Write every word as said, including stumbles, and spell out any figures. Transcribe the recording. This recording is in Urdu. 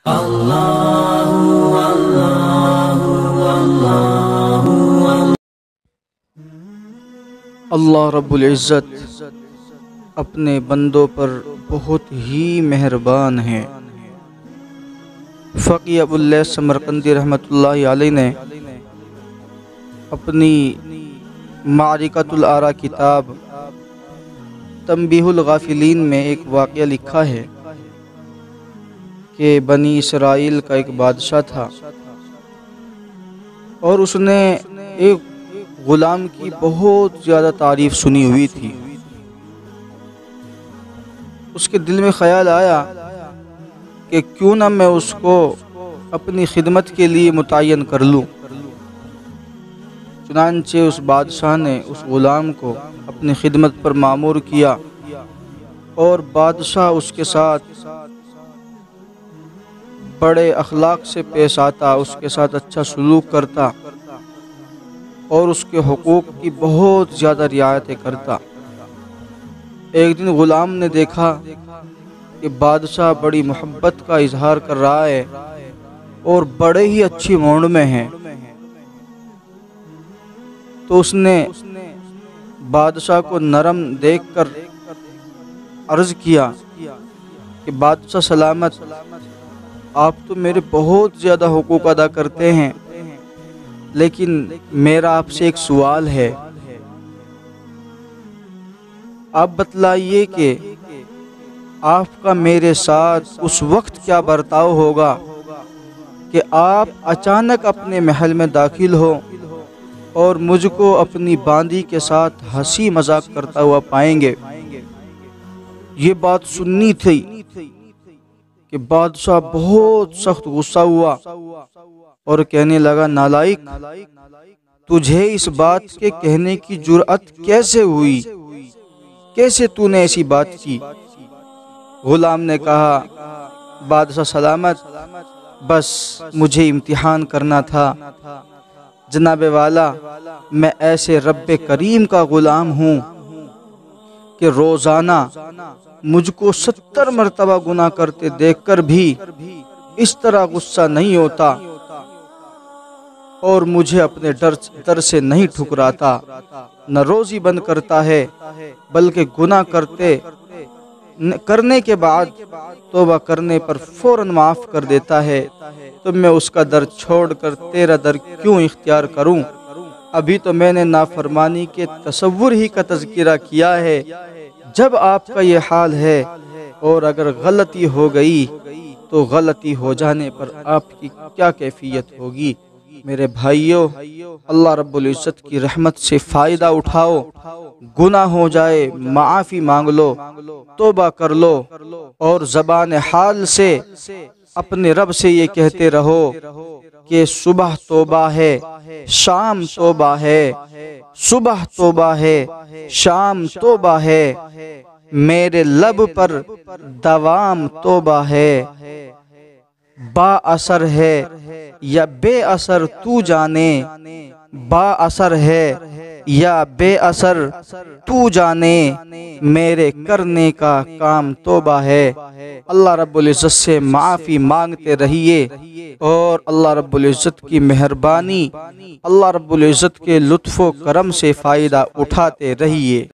اللہ رب العزت اپنے بندوں پر بہت ہی مہربان ہیں۔ فقی ابو اللیث سمرقندی رحمۃ اللہ علیہ نے اپنی معرکۃ الآراء کتاب تنبیہ الغافلین میں ایک واقعہ لکھا ہے کہ بنی اسرائیل کا ایک بادشاہ تھا اور اس نے ایک غلام کی بہت زیادہ تعریف سنی ہوئی تھی۔ اس کے دل میں خیال آیا کہ کیوں نہ میں اس کو اپنی خدمت کے لیے متعین کر لوں۔ چنانچہ اس بادشاہ نے اس غلام کو اپنی خدمت پر مامور کیا اور بادشاہ اس کے ساتھ بڑے اخلاق سے پیش آتا، اس کے ساتھ اچھا سلوک کرتا اور اس کے حقوق کی بہت زیادہ رعایتیں کرتا۔ ایک دن غلام نے دیکھا کہ بادشاہ بڑی محبت کا اظہار کر رہا ہے اور بڑے ہی اچھی موڈ میں ہے، تو اس نے بادشاہ کو نرم دیکھ کر عرض کیا کہ بادشاہ سلامت، آپ تو میرے بہت زیادہ حقوق ادا کرتے ہیں، لیکن میرا آپ سے ایک سوال ہے۔ آپ بتلائیے کہ آپ کا میرے ساتھ اس وقت کیا برتاؤ ہوگا کہ آپ اچانک اپنے محل میں داخل ہو اور مجھ کو اپنی باندی کے ساتھ ہنسی مذاق کرتا ہوا پائیں گے۔ یہ بات سننی تھی کہ بادشاہ بہت سخت غصہ ہوا اور کہنے لگا، نالائق، تجھے اس بات کے کہنے کی جرأت کیسے ہوئی؟ کیسے تو نے ایسی بات کی؟ غلام نے کہا، بادشاہ سلامت، بس مجھے امتحان کرنا تھا۔ جناب والا، میں ایسے رب کریم کا غلام ہوں کہ روزانہ مجھ کو ستر مرتبہ گناہ کرتے دیکھ کر بھی اس طرح غصہ نہیں ہوتا اور مجھے اپنے ڈر سے نہیں ٹھکراتا، نہ روزی بند کرتا ہے بلکہ گناہ کرتے کرنے کے بعد توبہ کرنے پر فوراً معاف کر دیتا ہے، تو میں اس کا در چھوڑ کر تیرا در کیوں اختیار کروں؟ ابھی تو میں نے نافرمانی کے تصور ہی کا تذکرہ کیا ہے۔ جب آپ کا یہ حال ہے اور اگر غلطی ہو گئی تو غلطی ہو جانے پر آپ کی کیا کیفیت ہوگی؟ میرے بھائیوں، اللہ رب العزت کی رحمت سے فائدہ اٹھاؤ، گناہ ہو جائے معافی مانگ لو، توبہ کر لو اور زبان حال سے اپنے رب سے یہ کہتے رہو کہ صبح توبہ ہے، شام توبہ ہے، صبح توبہ ہے، شام توبہ ہے، میرے لب پر دوام توبہ ہے، با اثر ہے یا بے اثر تو جانے، با اثر ہے یا بے اثر تو جانے، میرے کرنے کا کام توبہ ہے۔ اللہ رب العزت سے معافی مانگتے رہیے اور اللہ رب العزت کی مہربانی، اللہ رب العزت کے لطف و کرم سے فائدہ اٹھاتے رہیے۔